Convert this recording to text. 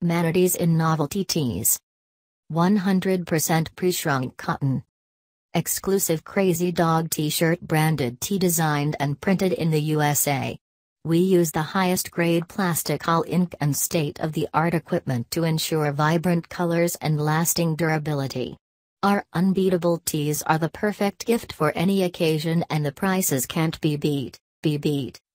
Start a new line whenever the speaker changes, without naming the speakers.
Manatees in novelty tees. 100% pre-shrunk cotton. Exclusive Crazy Dog t-shirt, branded tee, designed and printed in the USA. We use the highest grade plastic hull ink and state-of-the-art equipment to ensure vibrant colors and lasting durability. Our unbeatable tees are the perfect gift for any occasion, and the prices can't be beat.